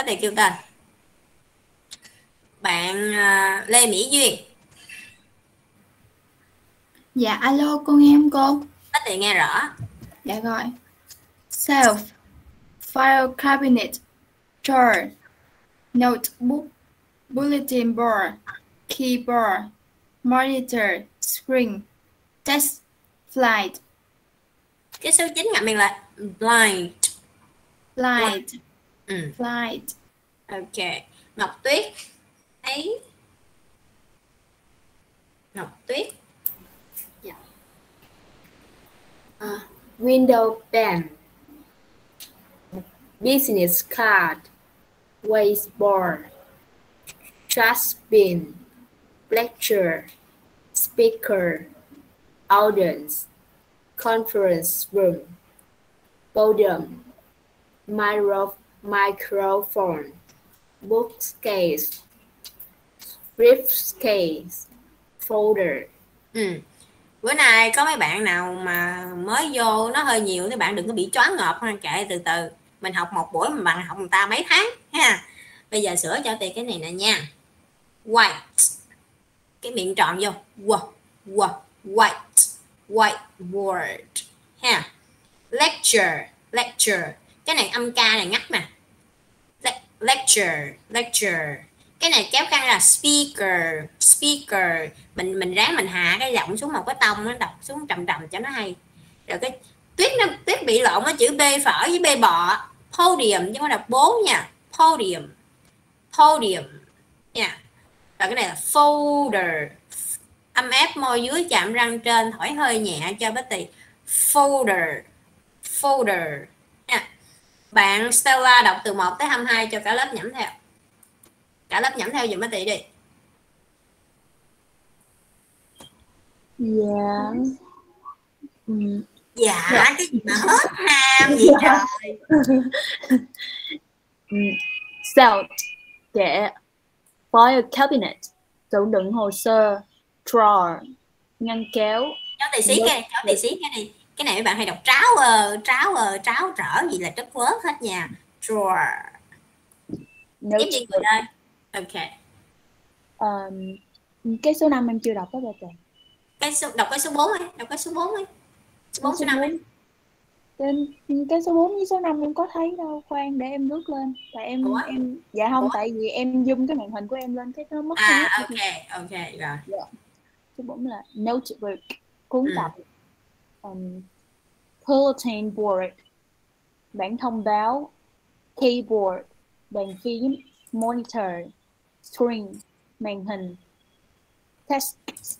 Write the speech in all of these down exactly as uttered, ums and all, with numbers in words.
Có thể kêu tên. Bạn uh, Lê Mỹ Duyên. Dạ alo, con nghe không cô? Có thể nghe rõ. Dạ rồi. Shelf, file cabinet, drawer, notebook, bulletin board, keyboard, monitor, screen, desk, flight. Cái số chín ngậm miệng là blind. Flight. Ừ. Flight. Ok. Ngọc Tuyết. Ấy. Ngọc Tuyết. Yeah. Uh, window pen, business card, whiteboard, trash bin, lecture, speaker, audience, conference room, podium, micro microphone, bookcase, briefcase, folder. Ừ. Bữa nay có mấy bạn nào mà mới vô nó hơi nhiều thì bạn đừng có bị choáng ngợp ha, kệ từ từ. Mình học một buổi mà bạn học người ta mấy tháng ha. Bây giờ sửa cho tiền cái này nè nha. White. Cái miệng tròn vô. Wow, wow, white. Whiteboard ha. Lecture, lecture. Cái này âm ca này ngắt nè. Le lecture, lecture. Cái này kéo căng là speaker, speaker. Mình mình ráng mình hạ cái giọng xuống một cái tông, nó đọc xuống trầm trầm cho nó hay. Rồi cái Tuyết nó Tuyết bị lộn cái chữ B phở với B bọ. Podium chứ không đọc bố nha. Podium. Podium nha. Rồi cái này là folder. Âm ép môi dưới chạm răng trên, thổi hơi nhẹ cho Betty. Folder. Folder nha. Bạn Stella đọc từ một tới hai mươi hai cho cả lớp nhẩm theo. Cả lớp nhẩm theo dùm Betty đi. Dạ. Ừ. Dạ, dạ, cái gì mà hết ham vậy trời. Shelf, kệ. File cabinet, tủ đựng hồ sơ. Drawer, ngăn kéo. Cháu tỷ xí cái, cháu tỷ xí cái đi. Cái này mấy bạn hay đọc tráo ờ, tráo ờ, tráo trở gì là trất vớt hết nha. Drawer. Tiếp đi người ơi. Ok. Um, cái số năm em chưa đọc đó bà chị. Cái số, đọc cái số bốn ấy, đọc cái số bốn ấy. Số bốn, số năm ấy. Trên cái số bốn với số năm em có thấy đâu, khoan để em lướt lên. Tại em Ủa? em dạ không. Ủa? Tại vì em zoom cái màn hình của em lên cái nó mất. À ok, ok rồi. Dạ. Số bốn là notebook, cuốn ừ. tập. Um, bulletin board, bảng thông báo. Keyboard, bàn phím. Monitor, screen, màn hình. Text,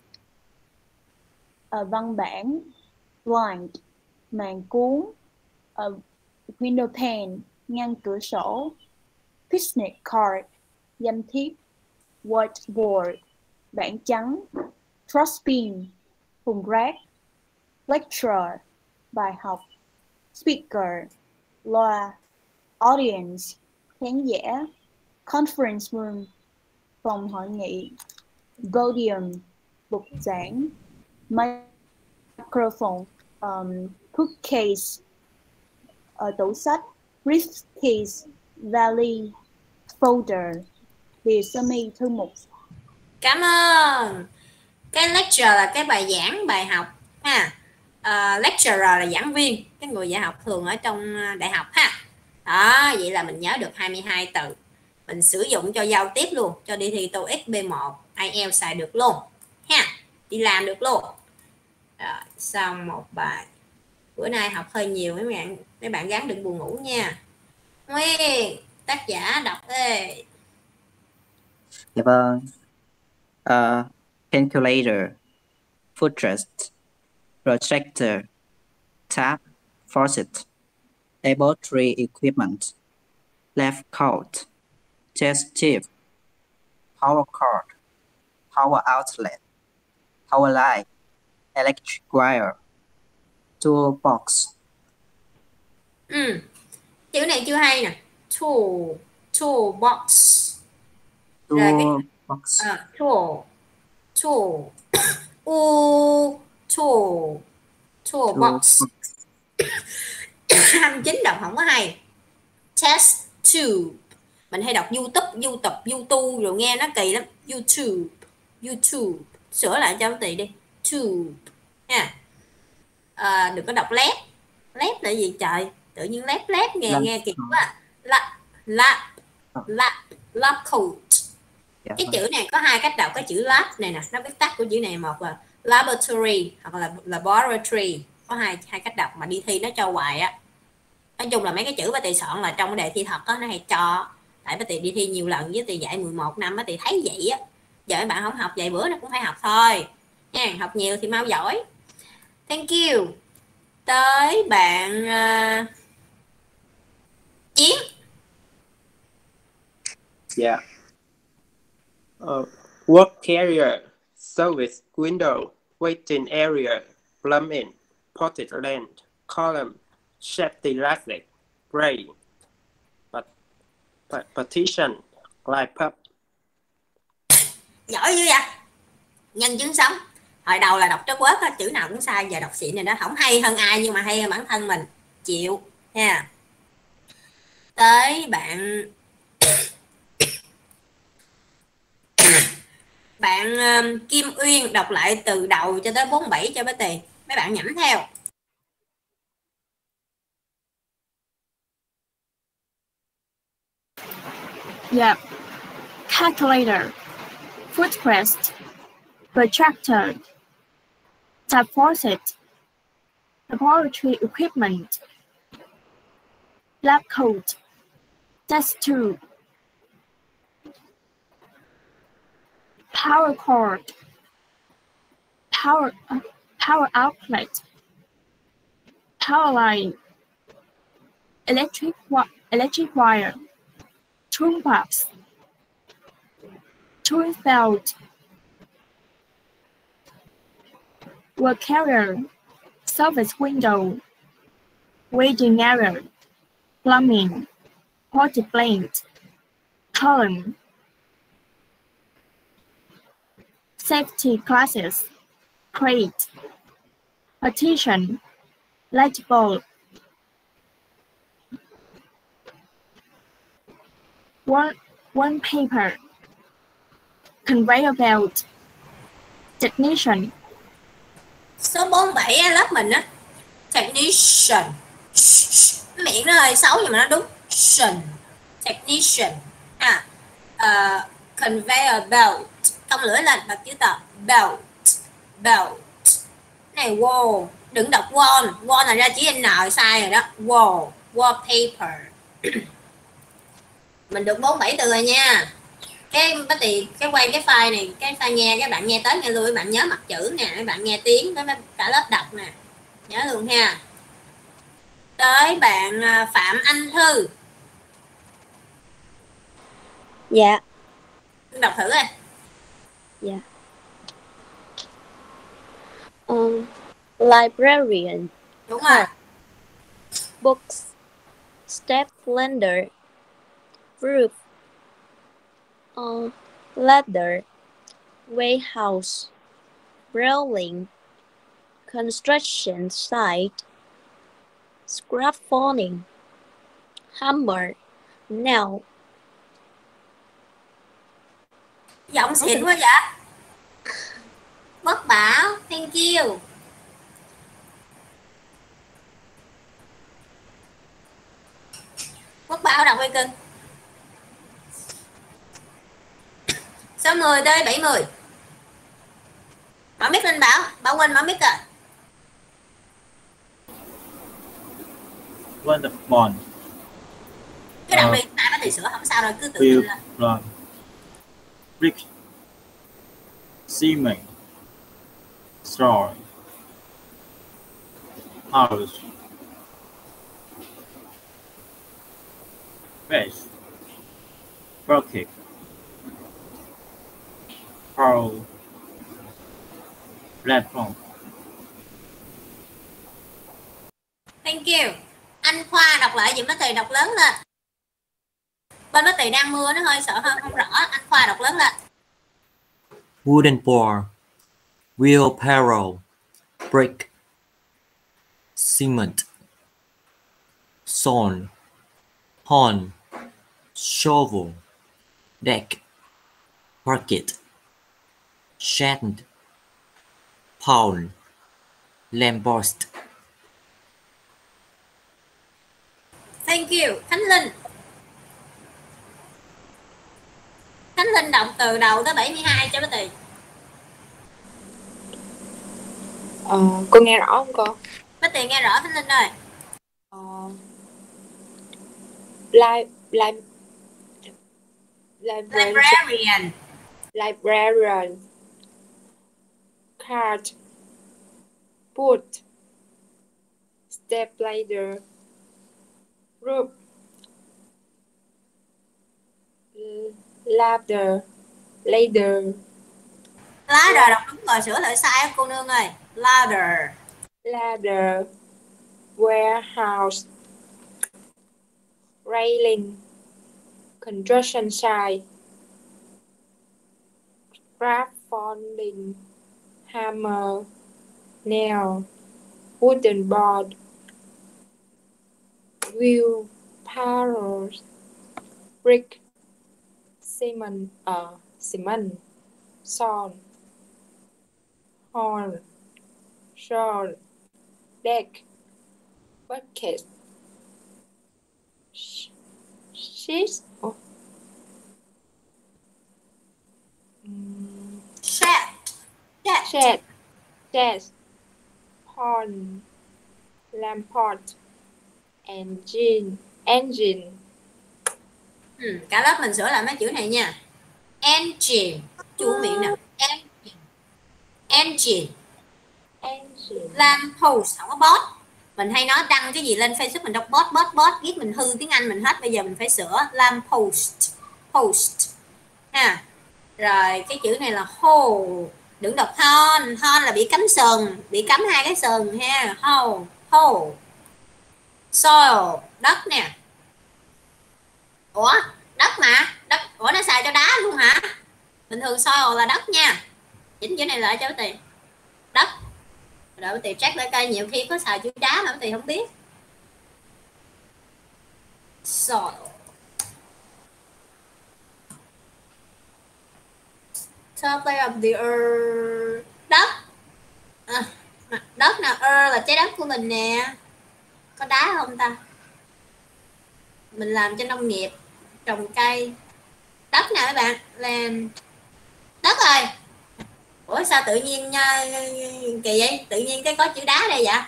uh, văn bản. Blind, màn cuốn. Uh, window pane, ngăn cửa sổ. Business card, danh thiếp. Whiteboard, bảng trắng. Trash bin, thùng rác. Lecture, bài học. Speaker, loa. Audience, khán giả. Conference room, phòng hội nghị. Podium, bục giảng. Microphone, um, bookcase, uh, tủ sách. Briefcase, vali. Folder, bìa sơ mi, thư mục. Cảm ơn. Cái lecture là cái bài giảng, bài học ha. Uh, lecturer là giảng viên, cái người dạy học thường ở trong đại học ha. Đó, vậy là mình nhớ được hai mươi hai từ. Mình sử dụng cho giao tiếp luôn, cho đi thi TOEIC B một, ai eo xài được luôn ha, đi làm được luôn. Rồi, xong một bài. Bữa nay học hơi nhiều mấy bạn, mấy bạn gắng đừng buồn ngủ nha. Nguyên, tác giả đọc đi. Dạ vâng. Uh, calculator, footrest, projector, tab, faucet, laboratory equipment, left coat, test tube, power cord, power outlet, power line, electric wire, toolbox. Ừ. Chữ này chưa hay nè. Tool, toolbox. Rồi cái Toolbox. à, tool, tool, u, tool, toolbox. hai mươi chín đọc không có hay. Test tube. Mình hay đọc YouTube, YouTube, YouTube rồi nghe nó kỳ lắm. YouTube, YouTube. Sửa lại cho Tì đi. Tube nha. À, đừng có đọc lép. Lép là gì trời? Tự nhiên lép lép nghe nghe kỳ quá. Lap, lap, lap, lap coat. Dạ, Cái vâng. chữ này có hai cách đọc. Cái chữ lab này nè, nó viết tắt của chữ này, một là laboratory hoặc là laboratory, có hai hai cách đọc mà đi thi nó cho hoài á. Nói chung là mấy cái chữ bà Tì soạn là trong đề thi thật á, nó hay cho. Tại bà Tì đi thi nhiều lần với Tì dạy mười một năm, bà Tì thấy vậy á. Giờ mấy bạn không học vài bữa nó cũng phải học thôi nha, học nhiều thì mau giỏi. Thank you. Tới bạn uh, Chiến. Yeah. Uh, work carrier, service window, waiting area, plumbing, potted land, column, safety ladder, brain, but, but partition, light pub. Giỏi dữ vậy. Nhân chứng sống. Hồi đầu là đọc trớt quớt á, chữ nào cũng sai, giờ đọc xịn này đó, không hay hơn ai nhưng mà hay hơn bản thân mình. Chịu nha. Tới bạn bạn um, Kim Uyên đọc lại từ đầu cho tới bốn mươi bảy cho bé Tì. Mấy bạn nhẩm theo. Yeah. Calculator, footrest, protractor, tap faucet, laboratory equipment, lab coat, test tube, power cord, power uh, power outlet, power line, electric wi electric wire, toolbox, tool belt, work carrier, service window, waiting area, plumbing, potted plant, column, safety classes, crate, partition, light bulb, one, one paper, conveyor belt, technician. Số bốn mươi bảy á, lớp mình á. Technician. Miệng nó hơi xấu nhưng mà nó đúng. Technician. À, uh, conveyor belt. Cong lưỡi lên, bật chữ tờ. Belt. Belt. Này wall. Đừng đọc wall. Wall là ra chữ N sai rồi đó. Wall. Wallpaper. Mình được bốn mươi bảy từ rồi nha. Cái bắt thì cái quay cái file này, cái file nghe, các bạn nghe tới nghe lui, bạn nhớ mặt chữ nè, các bạn nghe tiếng với cả lớp đọc nè, nhớ luôn ha. Tới bạn Phạm Anh Thư. Dạ. Đọc thử coi. Dạ. Um, librarian. Đúng rồi. Books, step lender, roof, uh, ladder, warehouse, railing, construction site, scaffolding, hammer, nail. Giọng xịn quá vậy. Bất Bảo, thank you. Bất Bảo đọc ơi cưng. Số mười tới bảy mươi. Mở mic lên Bảo. Bảo quên mở mic rồi. Wonderful. Cái đọc Ờ. đi, tại nó thì sửa không sao rồi, cứ tự Build, tin lên. run, brick, cement, straw, house, base, bucket, pole, platform. Thank you. Anh Khoa đọc lại dùm nó Tì, đọc lớn lên. Bên nó Tì đang mưa nó hơi sợ hơn không rõ. Anh Khoa đọc lớn lên. Wooden board, wheelbarrow, brick, cement, sawn, horn, shovel, deck, bucket, shand, pound, lamppost. Thank you. Khánh Linh. Khánh Linh động từ đầu tới bảy mươi hai cho nó Tì. Ờ, cô nghe rõ không cô? Bác Tì nghe rõ Khánh Linh ơi. Ờ, li, li, librarian, Librarian. librarian, card, boot, stepladder, roof, ladder, ladder, Ladder đọc đúng rồi, sửa lại sai cô nương ơi. Ladder. ladder, warehouse, railing, construction site, scaffolding, hammer, nail, wooden board, wheel, powers, brick, cement, uh, cement, salt, horn, shawl, deck, bucket, sh- sheets, oh. mm, Shed. Shed. shed, desk, pond, lamport, engine, engine, Ừ, cả lớp mình sửa lại mấy chữ này nha. Engine. Chú miệng nè. Engine. Engine. engine, Lamppost, không có bot. Mình hay nói đăng cái gì lên Facebook mình đọc bot bot bot, viết mình hư tiếng Anh mình hết. Bây giờ mình phải sửa lamppost. Post ha. Rồi cái chữ này là hole, đừng đọc hon. Hon là bị cắm sừng, bị cắm hai cái sừng ha. Hole, hole. Soil, đất nè. Ủa, đất mà, đất. Ủa nó xài cho đá luôn hả? Bình thường soil là đất nha. Chỉnh chữ này lại cho Tì. Đất. Rồi Tì check lại coi nhiều khi có xài chữ đá mà Tì không biết. Soil. Top layer of the earth. Đất. À, đất nè, earth là trái đất của mình nè. Có đá không ta? Mình làm cho nông nghiệp, trồng cây. Đất nè các bạn, làm đất rồi. Ủa sao tự nhiên uh, kỳ vậy? Tự nhiên cái có chữ đá đây vậy?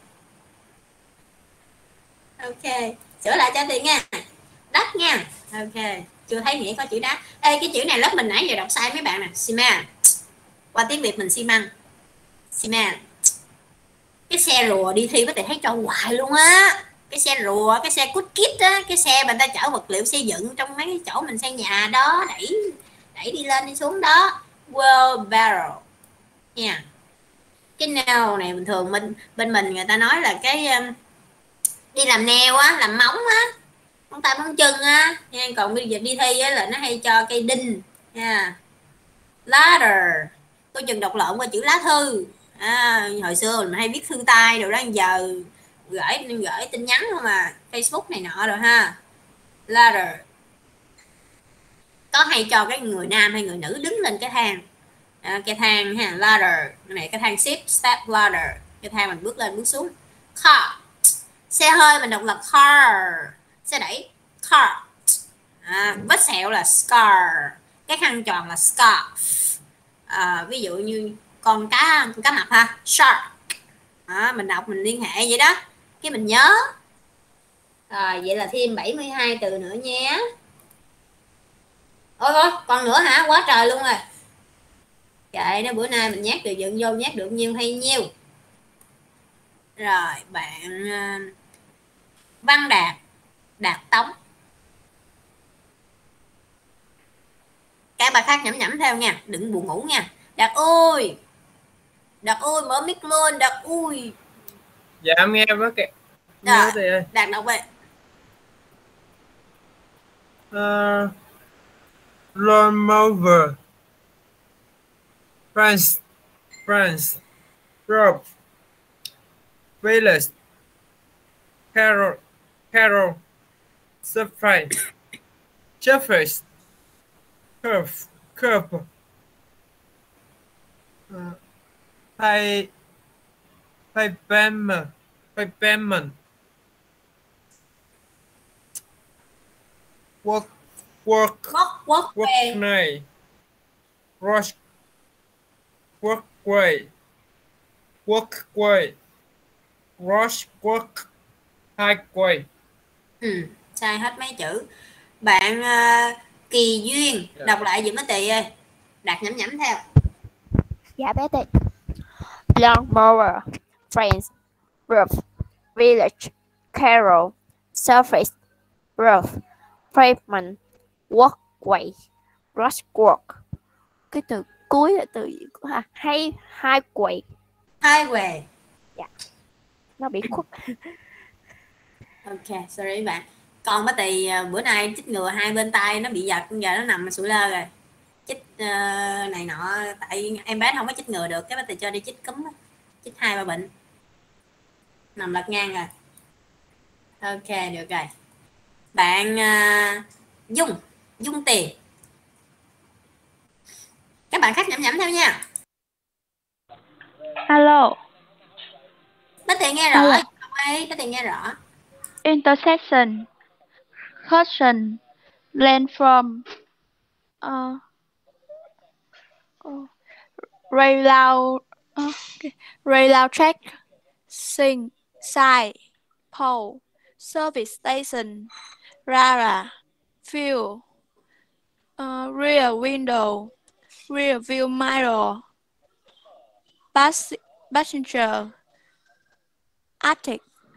Ok, sửa lại cho Tì nha. Đất nha. Ok, chưa thấy nghĩa có chữ đá. Ê, cái chữ này lớp mình nãy giờ đọc sai mấy bạn nè. Cement. Qua tiếng Việt mình xi măng. Cement. Cái xe rùa đi thi có thể thấy cho hoài luôn á. Cái xe rùa, cái xe cút kít á, cái xe mà người ta chở vật liệu xây dựng trong mấy cái chỗ mình xây nhà đó, đẩy đẩy đi lên đi xuống đó. Wheelbarrow nha. Yeah. Cái nail này bình thường bên bên mình người ta nói là cái um, đi làm nail á, làm móng á, móng tay móng chân á. Nha. Còn bây giờ đi thi á là nó hay cho cây đinh nha. Yeah. Ladder, có chừng đọc lộn qua chữ lá thư. À, hồi xưa mình hay viết thư tay rồi đó, giờ gửi gửi tin nhắn không mà Facebook này nọ rồi ha. Ladder, có hay cho cái người nam hay người nữ đứng lên cái thang. À, cái thang ha. Ladder, cái này cái thang ship, step ladder, cái thang mình bước lên bước xuống. Car, xe hơi mình đọc là car. Xe đẩy, car. À, vết sẹo là scar, cái khăn tròn là scarf. À, ví dụ như con cá con cá mập ha, shark. À, mình đọc mình liên hệ vậy đó, cái mình nhớ. Rồi vậy là thêm bảy mươi hai từ nữa nhé. Ôi ôi, còn nữa hả? Quá trời luôn rồi. Vậy nó bữa nay mình nhét từ dựng vô, nhét được nhiêu hay nhiêu. Rồi bạn uh, Văn Đạt, Đạt Tống. Các bạn khác nhẩm nhẩm theo nha, đừng buồn ngủ nha. Đạt ơi, Đạt ơi mở mic lên, Đạt ơi. Dạ em nghe với kìa. Rồi, Đạt đọc về. Uh, lawnmower, France, France, rope, village, carol, carol, surprise, surface, curve, curve, uh, pay, pavement, pavement, work, work, Walk, walkway, workway, rush, workway, workway, rush, work, highway. ừ, sai hết mấy chữ. Bạn uh, Kỳ Duyên đọc lại giùm bé Tì ơi, Đạt nhẩm nhẩm theo. Dạ bé Tì. Lawnmower, fence, roof, village, carol, surface, roof, pavement, walkway, brushwork. Cái từ cuối là từ gì ha? Hay highway. Highway. Dạ. Nó bị khuất. Ok, sorry bạn. Còn bé Tì bữa nay chích ngừa hai bên tay nó bị giật, giờ nó nằm sụi lơ rồi. Chích uh, này nọ, tại em bé không có chích ngừa được, cái bé Tì cho đi chích cúm, chích hai ba bệnh. Nằm lật ngang rồi. Ok, được rồi. Bạn uh, Dung, Dung Tiền. Các bạn khác nhẩm nhẩm theo nha. Alo. Bé Tì nghe rõ. Alo. Bé Tì nghe rõ. Intersection, caution, landform, uh, uh, rail, uh, rail track, sing, side, pole, service station, rara, fuel, uh, rear window, rear view mirror, pass, passenger, attic,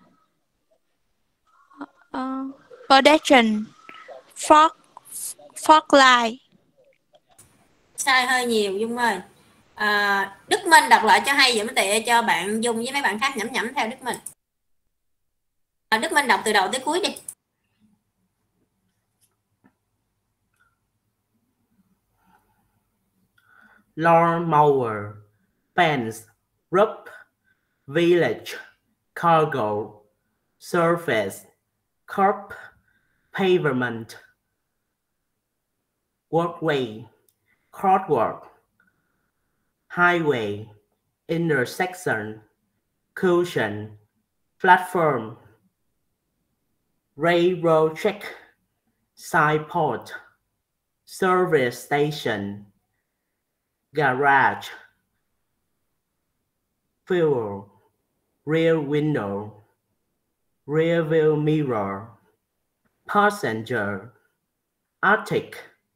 Uh, pedestrian, fog, fog light. Sai hơi nhiều Dung ơi. À, Đức Minh đọc lại cho hay giùm Tì, cho bạn Dung với mấy bạn khác nhẩm nhẩm theo Đức Minh. À, Đức Minh đọc từ đầu tới cuối đi. Lawnmower, fence, roof, village, cargo, surface, curb, pavement, walkway, crosswalk, highway, intersection, cushion, platform, railroad track, signpost, service station, garage, fuel, rear window, rear view mirror, passenger, attic,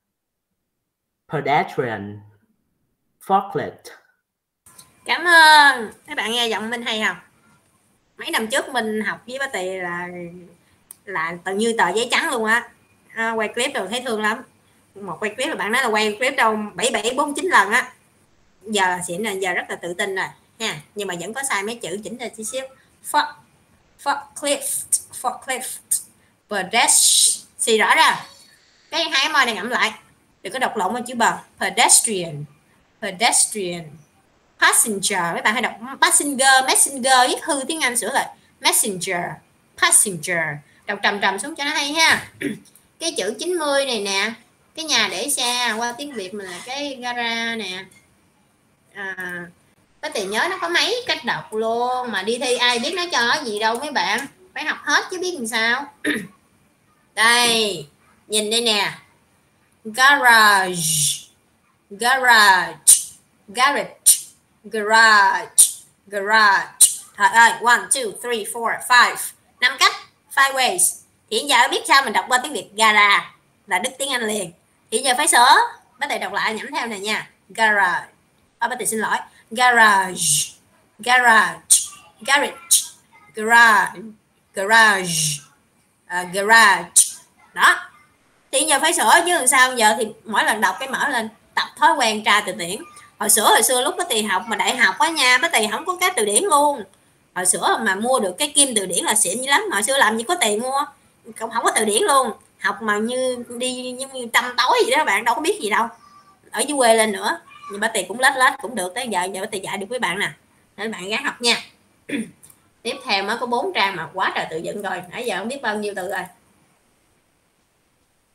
pedestrian, forklift. Cảm ơn. Các bạn nghe giọng Minh hay không? Mấy năm trước mình học với bé Tì là là tự như tờ giấy trắng luôn á. À, quay clip rồi thấy thương lắm. Một quay clip là bạn nói là quay clip đâu bảy bảy bốn chín lần á. Giờ là xịn rồi, giờ rất là tự tin rồi ha. Nhưng mà vẫn có sai mấy chữ, chỉnh ra tí xíu. Fork, forklift, forklift, pedestrian. Xì rõ ra. Cái hai môi này ngẫm lại. Đừng có đọc lộn với chữ bờ. Pedestrian, pedestrian, passenger. Mấy bạn hay đọc passenger, messenger, viết hư tiếng Anh sửa lại. Messenger, passenger. Đọc trầm trầm xuống cho nó hay ha. Cái chữ chín mươi này nè, cái nhà để xe qua tiếng Việt mình là cái gara nè. À, có thể nhớ nó có mấy cách đọc luôn, mà đi thi ai biết nó cho nó gì đâu mấy bạn, phải học hết chứ biết làm sao. Đây, nhìn đây nè, garage, garage, garage, garage, garage. Thôi ơi, one, two, three, four, five, năm cách, five ways. Thì giờ biết sao mình đọc qua tiếng Việt gara là đứt tiếng Anh liền. Thì giờ phải sửa, bắt đầu đọc lại nhẩm theo này nha. Garage, à, bắt đầu xin lỗi. Garage, garage, garage, garage, garage, uh, garage. Đó. Thì giờ phải sửa chứ làm sao giờ, thì mỗi lần đọc cái mở lên tập thói quen tra từ điển. Hồi sửa hồi xưa lúc bác Tì học mà đại học á nha, bác Tì không có cái từ điển luôn. Hồi xưa mà mua được cái kim từ điển là xịn dữ lắm. Hồi xưa làm gì có tiền mua, không không có từ điển luôn. Học mà như đi như, như trăm tối vậy đó, bạn đâu có biết gì đâu. Ở dưới quê lên nữa. Nhưng bác Tì cũng lết lết cũng được, tới giờ giờ bác Tì dạy được với bạn nè, nên bạn gắng học nha. Tiếp theo mới có bốn trang mà quá trời từ vựng rồi, nãy giờ không biết bao nhiêu từ rồi.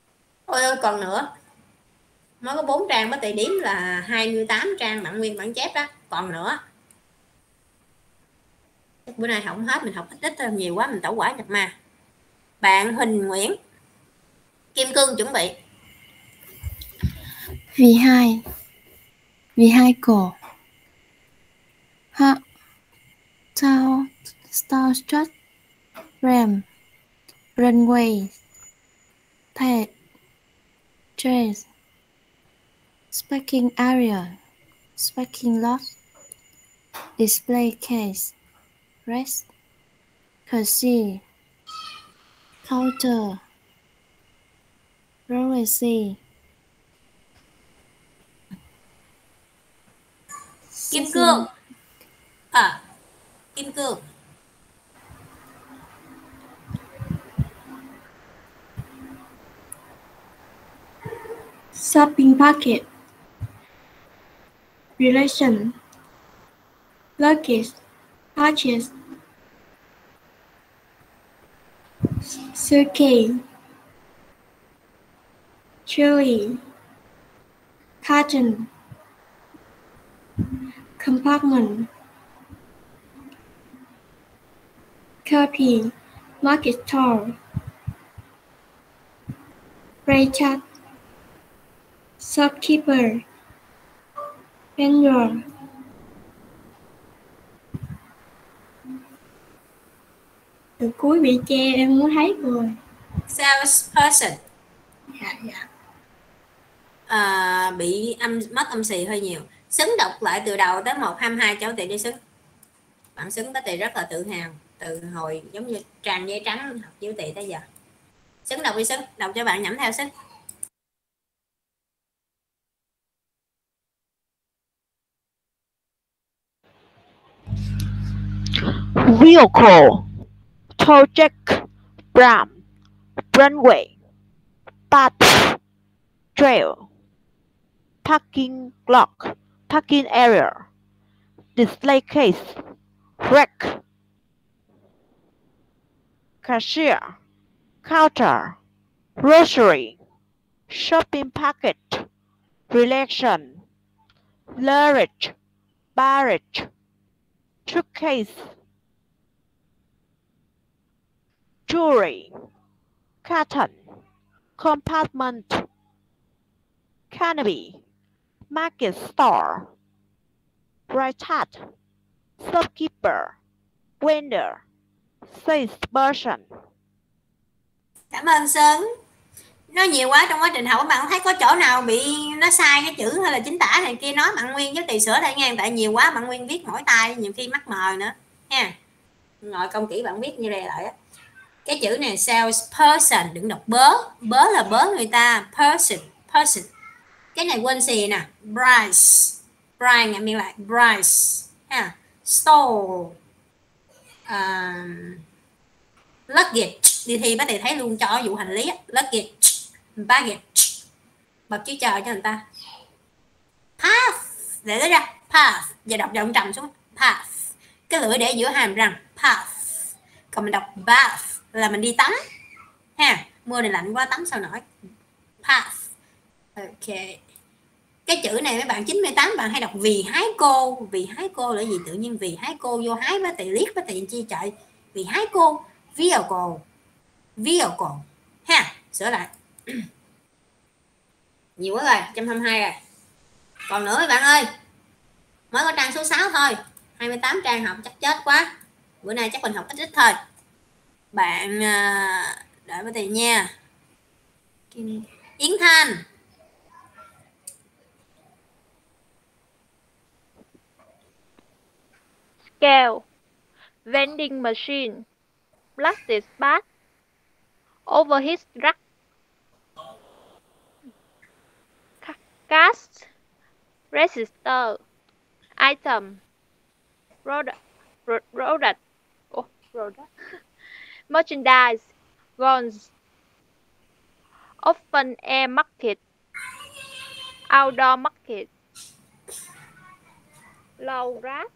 Ôi ơi, còn nữa. Mới có bốn trang, bác Tị đếm là hai mươi tám trang bản nguyên bản chép đó. Còn nữa. Bữa nay không hết, mình học ít ít thôi, nhiều quá mình tẩu quả nhập ma. Bạn Huỳnh Nguyễn. Kim Cương chuẩn bị. Vì hai. Vì hai cổ. Ha. Tao. Star Trek. Ram. Runway. Pad. Trace. Speaking area. Speaking lot. Display case. Rest. Cursive. Counter. Rollsy. Kim Cương. À, Kim Cương. Shopping packet. Relation. Luggage. Purchase. Suitcase. Chili. Carton. Compartment. Copy. Market store. Raychat. Shopkeeper. Vendor. Từ cuối bị che em muốn thấy rồi. Salesperson. Dạ dạ. À, bị âm mất âm xì hơi nhiều. Xứng đọc lại từ đầu tới một hai mươi hai cháu Tị đi Xứng. Bạn Xứng tới Tị rất là tự hào. Từ hồi giống như tràn dây trắng học với Tị tới giờ. Xứng đọc đi Xứng, đọc cho bạn nhẩm theo Xứng. Vehicle, project, pram, runway, path, trail, parking lot, parking area, display case, rack, cashier, counter, grocery, shopping packet, relation, luggage, barrage, suitcase, jewelry, carton, compartment, canopy, market store, right hat, shopkeeper, vendor, salesperson. Cảm ơn Sơn. Nó nhiều quá trong quá trình học, các bạn thấy có chỗ nào bị nó sai cái chữ hay là chính tả này kia nói bạn Nguyên với Tì sửa lại nghe, tại nhiều quá bạn Nguyên viết mỏi tay nhiều khi mắc mờ nữa nha. Ngồi công kỹ bạn viết như đây lại á. Cái chữ này salesperson đừng đọc bớ, bớ là bớ người ta, person, person. Cái này quên xì nè, price, price nghe miệng lại, price ha. Store, um, luggage, đi thi bác Tì thấy luôn cho vụ hành lý, luggage, baggage, bật chữ chờ cho người ta. Path, để tới ra, path, giờ đọc giọng trầm xuống, path, cái lưỡi để giữa hàm răng, path. Còn mình đọc bath là mình đi tắm ha, mưa này lạnh quá tắm sao nổi, path. Ok, cái chữ này mấy bạn chín mươi tám bạn hay đọc vì hái cô, vì hái cô là gì, tự nhiên vì hái cô vô hái bá Tị liếc bá Tị chi chạy, vì hái cô, vehicle, vehicle ha, sửa lại. Nhiều quá rồi, một trăm hai mươi hai rồi. Còn nữa mấy bạn ơi, mới có trang số sáu thôi, hai mươi tám trang học chắc chết quá, bữa nay chắc mình học ít ít thôi. Bạn đợi bá Tị nha. Yến Thanh. Scale, vending machine, plastic bag, overhead rack, cash register, item, product, product, oh, product. Merchandise, goods, open air market, outdoor market, low grass,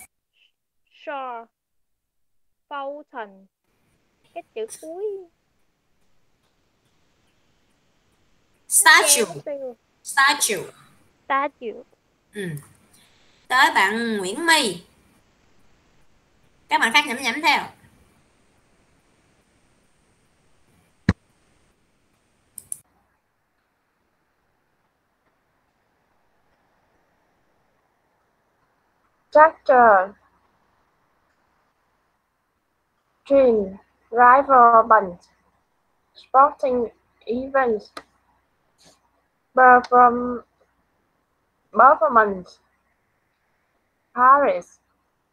shore, fountain. Cái chữ cuối statue, Statue. statue. Statue. Ừ. Tới bạn Nguyễn My. Các bạn khác nhẩm nhẩm theo. Tractor. Dream. Rival bunch. Sporting events. Perform, performance. Paris.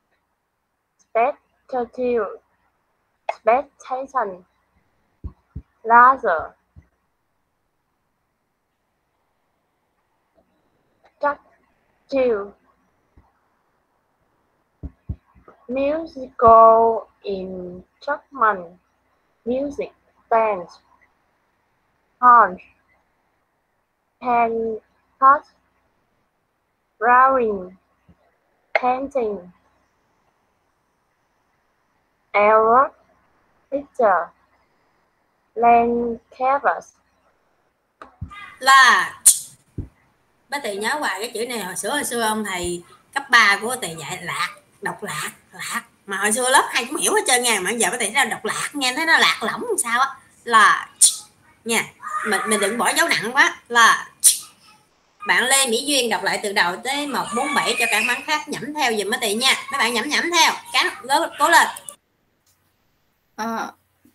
Spectacle. Expectation. Laser. Statue. Musical instrument. Music. Dance. Punch. Pen. Cut. Drawing. Painting. Arrow. Picture. Land canvas. Large. Bác Tì nhớ hoài cái chữ này, hồi xưa hồi xưa ông thầy cấp ba của Tì dạy lạc, đọc lạc, lạc. Mà hồi xưa lớp hai cũng hiểu hết trơn nha, mà giờ bác Tì ra đọc lạc, nghe thấy nó lạc lõng làm sao á. Large nha. Mình mình đừng bỏ dấu nặng quá. Large. Bạn Lê Mỹ Duyên đọc lại từ đầu tới một bốn bảy cho các bạn khác nhẩm theo giùm bác Tì nha. Mấy bạn nhẩm nhẩm theo, cắn cố lên. Uh,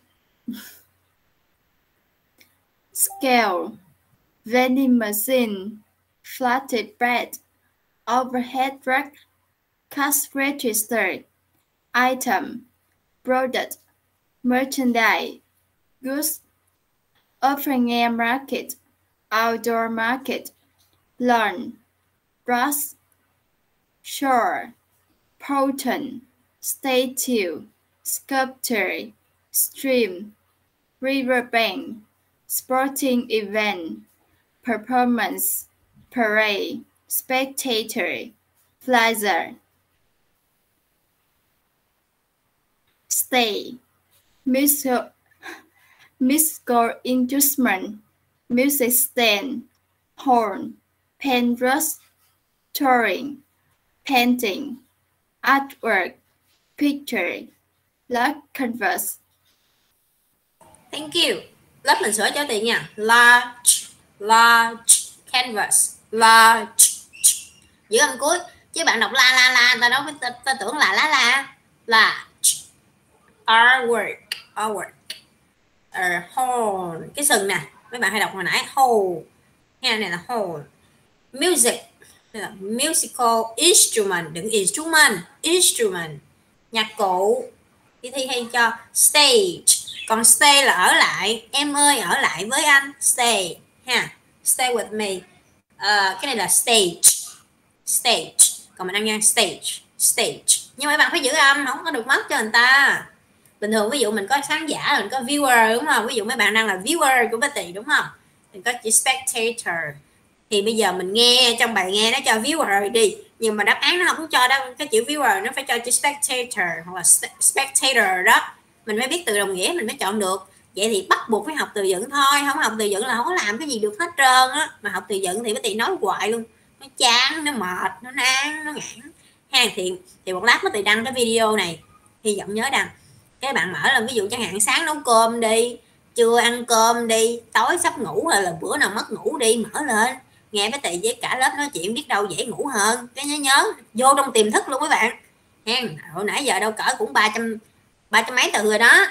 scale, vending machine, flatted bread, overhead rack, cash register, item, product, merchandise, goods, open air market, outdoor market, lawn, grass, shore, fountain, statue, sculpture, stream, riverbank, sporting event, performance, parade, spectator, plaza, stay, musical, musical instrument, music stand, horn, paintbrush, touring, painting, artwork, picture, large canvas. Thank you. Lớp mình sửa cho tiền nha. Large, large canvas, large. Giữ âm cuối. Chứ bạn đọc la la la, ta đâu ta, ta tưởng là lá la. Large. Artwork, artwork. Uh, horn, cái sừng nè. Mấy bạn hay đọc hồi nãy hole. Nghe này là hole. Music, là musical instrument, đừng instrument, instrument. Nhạc cụ. Đi thi hay cho stage. Còn stay là ở lại. Em ơi ở lại với anh. Stay ha. Stay with me. Uh, cái này là stage. Stage. Còn mình đang nghe stage. Stage. Nhưng mấy bạn phải giữ âm, không có được mất cho người ta. Bình thường ví dụ mình có khán giả, mình có viewer đúng không? Ví dụ mấy bạn đang là viewer của Bác Tì đúng không? Mình có chữ spectator. Thì bây giờ mình nghe trong bài nghe nó cho viewer đi, nhưng mà đáp án nó không cho đâu, cái chữ viewer nó phải cho chữ spectator hoặc là spectator đó, mình mới biết từ đồng nghĩa mình mới chọn được. Vậy thì bắt buộc phải học từ vựng thôi, không học từ vựng là không có làm cái gì được hết trơn á. Mà học từ vựng thì Bác Tì nói hoài luôn, nó chán, nó mệt, nó nản, nó ngán ha. Thì thì một lát Bác Tì đăng cái video này, hy vọng nhớ đăng. Cái bạn mở lên, ví dụ chẳng hạn sáng nấu cơm đi, trưa ăn cơm đi, tối sắp ngủ hay là bữa nào mất ngủ đi, mở lên nghe Bác Tì với cả lớp nói chuyện, biết đâu dễ ngủ hơn. Cái nhớ nhớ vô trong tiềm thức luôn các bạn ha. Hồi nãy giờ đâu cỡ cũng ba trăm ba trăm mấy từ rồi đó.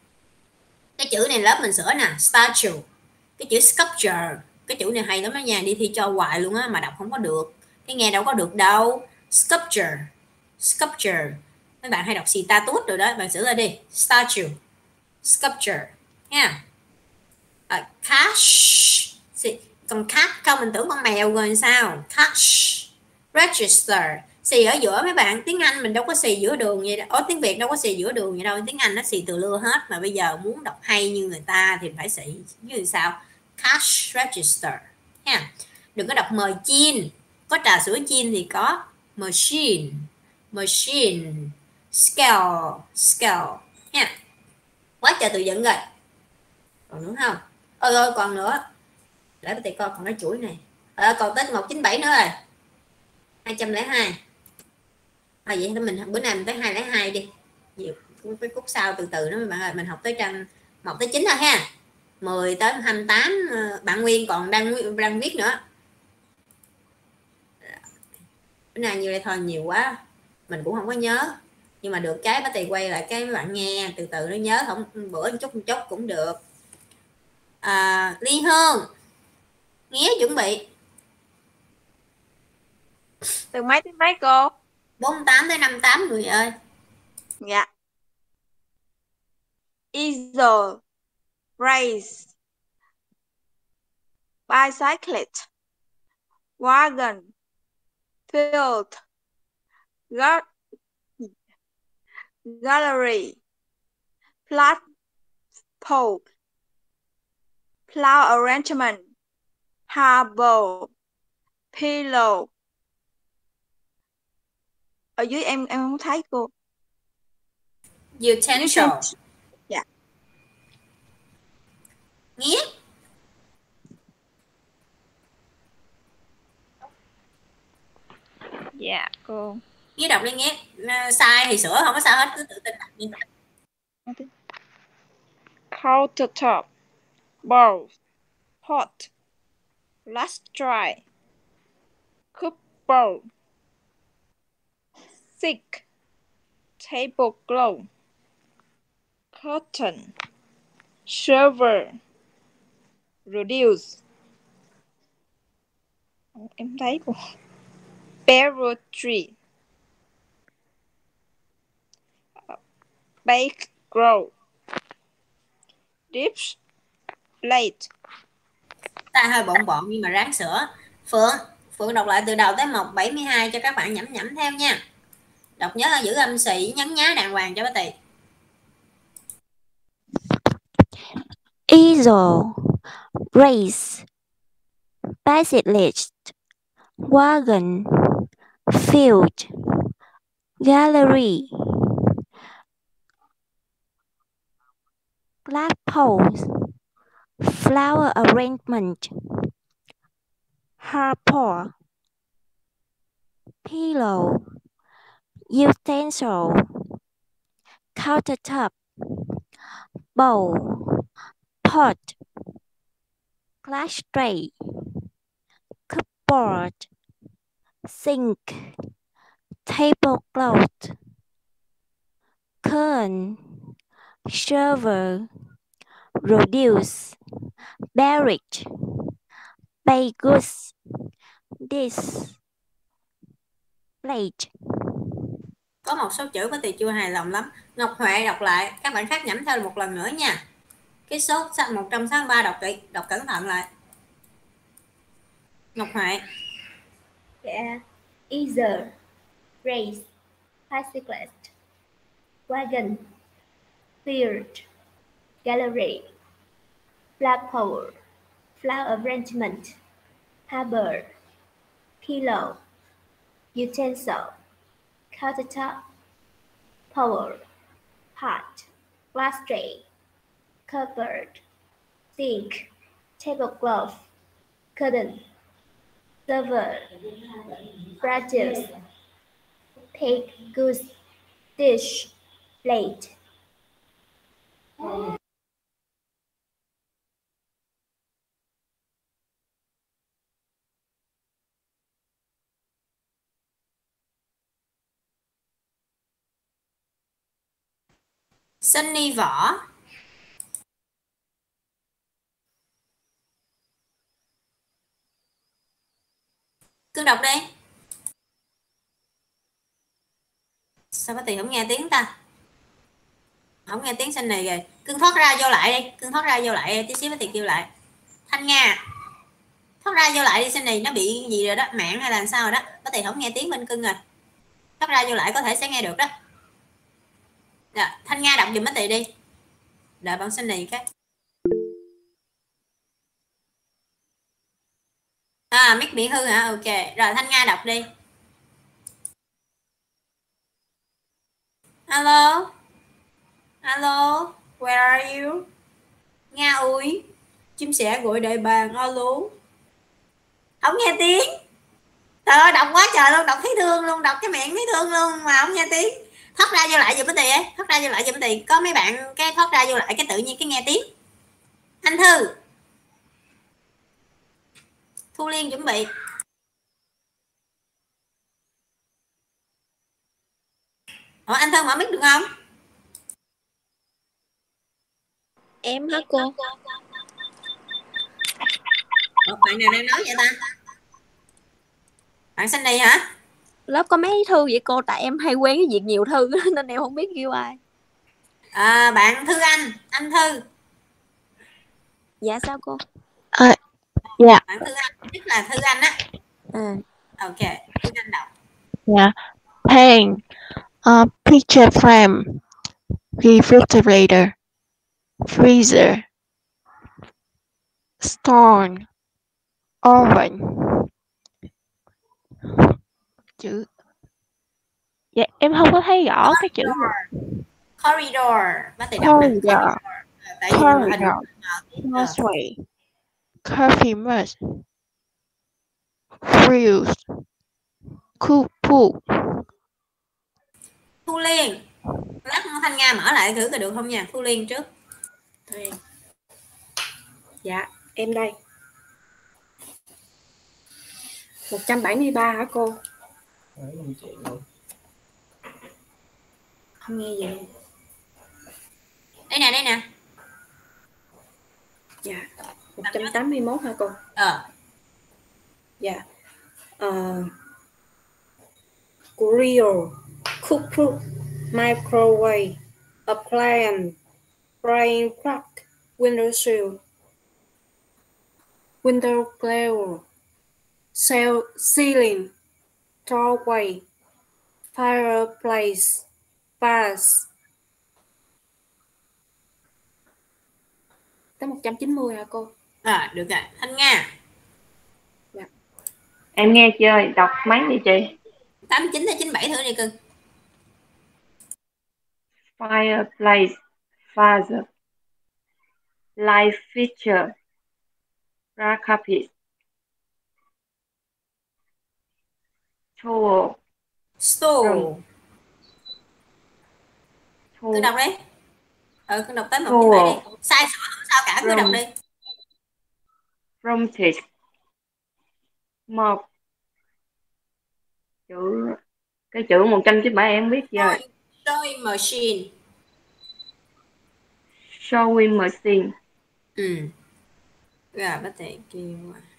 Cái chữ này lớp mình sửa nè, statue. Cái chữ sculpture, cái chữ này hay lắm đó nha, đi thi cho hoài luôn á mà đọc không có được, cái nghe đâu có được đâu. Sculpture, sculpture. Mấy bạn hay đọc status rồi đó, bạn sửa ra đi. Statue, sculpture nha. À, cash. Còn cat không mình tưởng con mèo rồi sao. Cash. Register. Xì ở giữa mấy bạn, tiếng Anh mình đâu có xì giữa đường vậy đâu. Ở tiếng Việt đâu có xì giữa đường vậy đâu, tiếng Anh nó xì từ lưa hết. Mà bây giờ muốn đọc hay như người ta thì phải xì như sao. Cash register ha. Đừng có đọc machine, có trà sữa chiên thì có machine, machine. Scale, scale ha. Quá trời từ vựng rồi. Còn nữa không? Ôi ôi còn nữa. để bác Tì coi còn cái chuỗi này. À, còn tới một chín bảy nữa rồi, hai trăm lẻ hai. À, vậy thì mình bữa nay mình tới hai lẻ hai đi, cái khúc sau từ từ đó các bạn ơi. Mình học tới trang một tới chín thôi ha, mười tới hai mươi tám bạn Nguyên còn đang đang viết nữa. Bữa nay như đây thôi, nhiều quá mình cũng không có nhớ, nhưng mà được cái bác Tì quay lại cái mấy bạn nghe từ từ nó nhớ, không bữa một chút một chút cũng được. À, Ly Hương Nghĩa chuẩn bị từ mấy tới mấy cô? bốn mươi tám tới năm mươi tám người ơi. Dạ. Easel, race, bicyclist, wagon, field, ga- gallery, flagpole, plow arrangement, harbor, pillow. Ở dưới em em không thấy cô. Utensil. Dạ. Nghĩa. Dạ cô. Nghĩa đọc đi Nghĩa. Sai thì sửa, không có sao hết, cứ tự tin đọc đi. Countertop, bowl, pot, last dry, cupboard, sink, tablecloth, curtain, shower, reduce. Em thấy cô. Barotree, bake, grow, dish, plate. Ta hơi bộn bộn nhưng mà ráng sửa. Phượng, Phượng đọc lại từ đầu tới một bảy mươi hai cho các bạn nhẩm nhẩm theo nha. Đọc nhớ giữ âm xị nhấn nhá đàng hoàng cho bác Tì. Easel, race, bicyclist, wagon, field, gallery, flagpole, flower arrangement, harbor, pillow, utensil, countertop, bowl, pot, glass tray, cupboard, sink, tablecloth, curtain, shower, reduce, barrage, baked goods, dish, plate. Có một số chữ bác Tì chưa hài lòng lắm. Ngọc Huệ đọc lại, các bạn khác nhẩm theo một lần nữa nha. Cái số một trăm sáu mươi ba đọc kỹ, đọc cẩn thận lại. Ngọc Huệ. Dạ. Easel, race, bicyclist, wagon, field, gallery, flagpole, flower arrangement, harbor, pillow, utensil, countertop, pole, pot, glass tray, cupboard, sink, tablecloth, curtain, server, produce, baked goods, dish, plate. Sunny Võ. Cưng đọc đi. Sao bác Tì không nghe tiếng ta? Không nghe tiếng Sunny rồi. Cưng thoát ra vô lại đi. Cưng thoát ra vô lại tí xíu bác Tì kêu lại. Thanh Nga. Thoát ra vô lại đi Sunny, nó bị gì rồi đó, mạng hay là sao rồi đó. Bác Tì không nghe tiếng bên cưng rồi. Thoát ra vô lại có thể sẽ nghe được đó. Rồi, Thanh Nga đọc giùm bác Tì đi. Đợi bạn Sunny cái. À, mic bị hư hả? Ok. Rồi Thanh Nga đọc đi. Alo. Alo. Where are you? Nga ơi. Chim sẻ gọi đại bàng. Alo. Không nghe tiếng. Trời ơi, đọc quá trời luôn, đọc thấy thương luôn, đọc cái miệng thấy thương luôn mà không nghe tiếng. Thoát ra vô lại giùm cái tiền ấy, thoát ra vô lại giùm cái tiền. Có mấy bạn cái thoát ra vô lại cái tự nhiên cái nghe tiếng. Anh Thư. Thu Liên chuẩn bị. Ủa anh Thư mở mic được không? Em hả cô? Ủa, bạn nào đang nói vậy ta? Bạn Sunny hả? Lớp có mấy Thư vậy cô? Tại em hay quen cái việc nhiều Thư nên em không biết kêu ai. À, bạn Thư Anh, anh Thư. Dạ sao cô? À, dạ. Bạn Thư Anh, nhất là Thư Anh á. À. Ok, Thư Anh đọc. Dạ. Pen, uh, picture frame, refrigerator, freezer, storm, oven. Chữ. Dạ em không có thấy rõ cái chữ này. Corridor, bác thầy đọc nè. Corridor, Tại vì hình corridor, causeway, coffee mug, fuse, cook pool. Thu Liên. Lát Thanh Nga mở lại thử coi được không nha. Thu Liên trước. Thu Liên. Dạ, em đây. một trăm bảy mươi ba hả cô? Không nghe gì luôn. Đây nè, đây nè. Dạ, một trăm tám mươi mốt hả cô? Ờ. Dạ. Uh, grill, cookbook, microwave, appliance, frying pan, window sill, window grill, cell, ceiling, doorway, fireplace, vase. Tới một trăm chín mươi hả cô? À, được rồi. Thanh Nga. Dạ. Em nghe chưa? Đọc mấy đi chị? tám chín hay chín mươi bảy thử đi cưng. Fireplace, vase, light feature, rag carpet, tool, Stool. tool, Cứ đọc đi. Ừ, cứ đọc tới một chín mươi bảy đi. Sai sửa không sao cả, cứ đọc đi. frontage, mop. Chữ cái chữ một trăm chín mươi bảy em biết chưa? Sewing machine. Sewing machine. Ừ. Rồi bác thầy kêu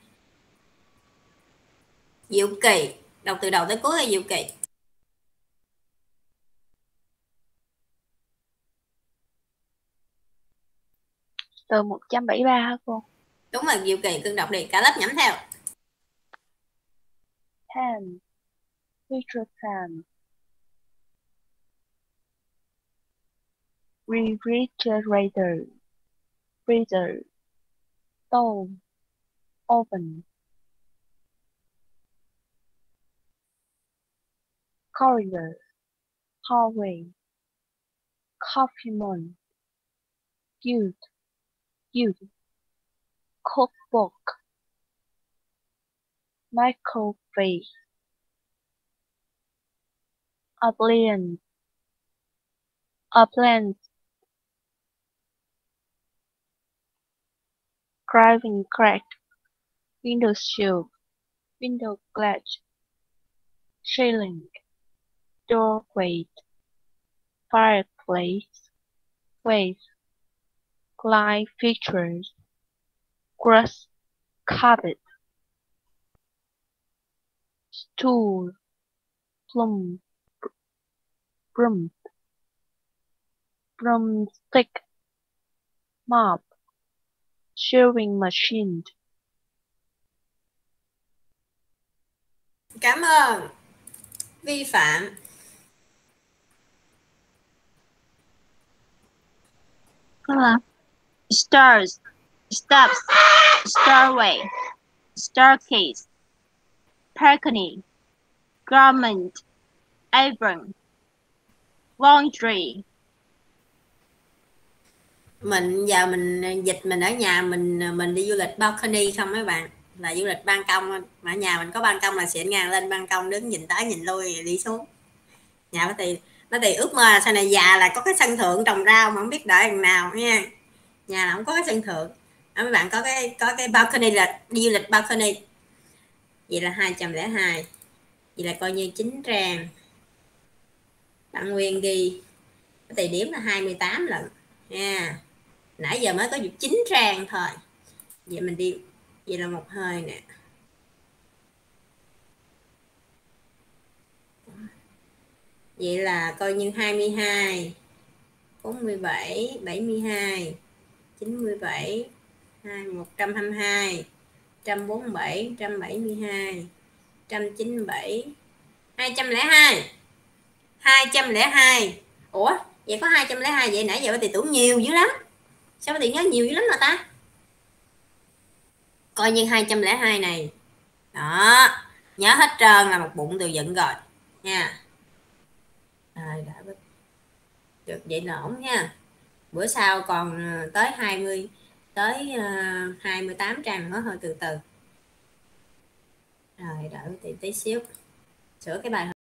Diệu Kỳ. Đọc từ đầu tới cuối là Diệu Kỳ. Từ một trăm bảy mươi ba hả cô? Đúng rồi, Diệu Kỳ, cưng đọc đi, cả lớp nhẩm theo. Pan, picture pan, refrigerator, freezer, stove, oven, corridor, hallway, coffee mug, guild, guild, cookbook, microwave, appliance, appliance, driving crack, window sill, window glass, ceiling, doorway, fireplace, vase, light fixtures, grass carpet, stool, plum, broom, broomstick, mop, sewing machine. Cảm ơn. Vi phạm. Stairs, steps, stairway, staircase, balcony, garment, apron, laundry. Mình giờ mình dịch mình ở nhà mình mình đi du lịch balcony không mấy bạn? là du lịch ban công, mà nhà mình có ban công là xịn ngang, lên ban công đứng nhìn tới nhìn lui đi xuống. Nhà nó thì nó thì ước mơ là sau này già là có cái sân thượng trồng rau mà không biết đợi lần nào nha. Nhà là không có cái sân thượng đó, mấy bạn có cái có cái balcony là đi du lịch balcony. Vậy là hai trăm lẻ hai, vậy là coi như chín trang. Bạn Nguyên ghi cái tỷ điểm là hai mươi tám lần nha. Nãy giờ mới có được chín trang thôi. Vậy mình đi, vậy là một hơi nè. Vậy là coi như hai mươi hai, bốn mươi bảy, bảy mươi hai, chín mươi bảy, một trăm hai mươi hai, một trăm bốn mươi bảy, một trăm bảy mươi hai, một trăm chín mươi bảy, hai trăm lẻ hai, hai trăm lẻ hai. Ủa, vậy có hai trăm lẻ hai, vậy nãy giờ bà Tì tưởng nhiều dữ lắm. Sao bà Tì nhớ nhiều dữ lắm mà ta? Coi như hai trăm lẻ hai này. Đó, nhớ hết trơn là một bụng từ dựng rồi nha. Rồi, đã được vậy là ổn nha. Bữa sau còn tới hai mươi, tới uh, hai mươi tám trang nữa thôi, từ từ. Rồi đợi tí tí xíu sửa cái bài